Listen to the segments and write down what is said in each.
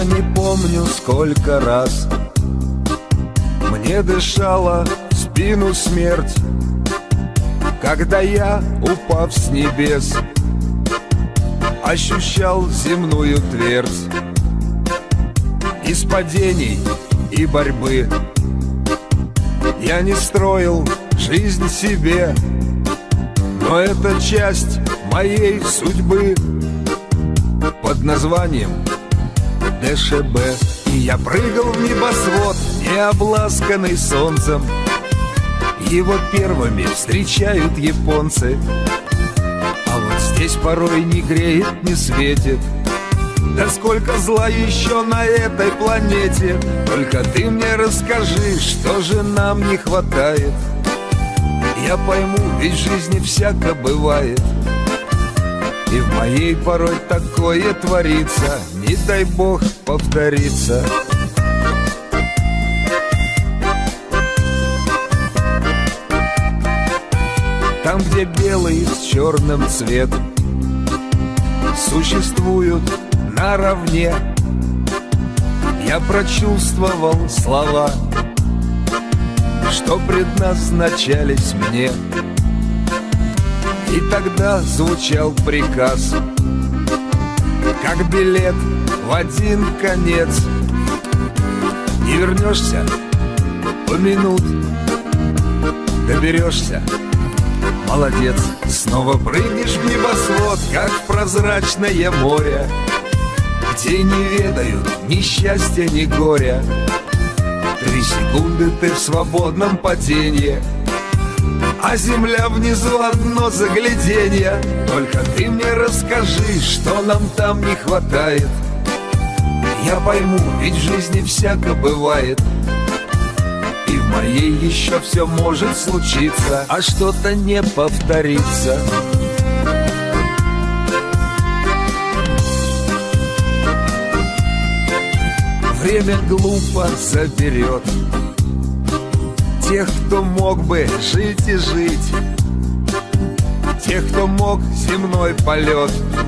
Я не помню, сколько раз мне дышала в спину смерть, когда я, упав с небес, ощущал земную твердь. Из падений и борьбы я не строил жизнь себе, но это часть моей судьбы под названием ДШБ. И я прыгал в небосвод, не обласканный солнцем. Его первыми встречают японцы. А вот здесь порой не греет, не светит. Да сколько зла еще на этой планете. Только ты мне расскажи, что же нам не хватает. Я пойму, ведь в жизни всяко бывает. И в моей порой такое творится, не дай бог повторится. Там, где белый с черным цвет существуют наравне, я прочувствовал слова, что предназначались мне. И тогда звучал приказ, как билет в один конец. Не вернешься, помянут, доберешься, молодец. Снова прыгнешь в небосвод, как в прозрачное море, где не ведают ни счастья, ни горя. 3 секунды ты в свободном падении, а земля внизу одно загляденье. Только ты мне расскажи, что нам там не хватает. Я пойму, ведь в жизни всяко бывает. И в моей еще все может случиться, а что-то не повторится. Время глупо заберет тех, кто мог бы жить и жить, тех, кто мог земной полет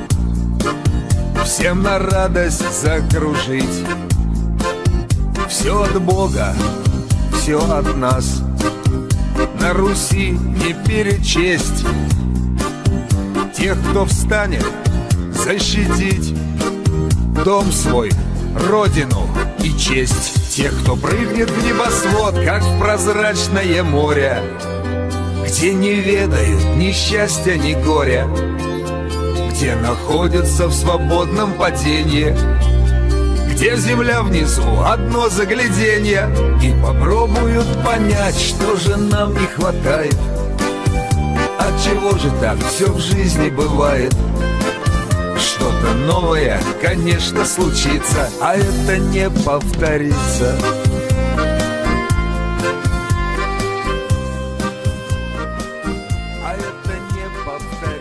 всем на радость закружить. Все от Бога, все от нас, на Руси не перечесть тех, кто встанет защитить дом свой, родину и честь. Тех, кто прыгнет в небосвод, как в прозрачное море, где не ведают ни счастья, ни горя, где находятся в свободном падении, где земля внизу одно загляденье, и попробуют понять, что же нам не хватает. Отчего же так все в жизни бывает? Что-то новое, конечно, случится, а это не повторится. А это не повторится.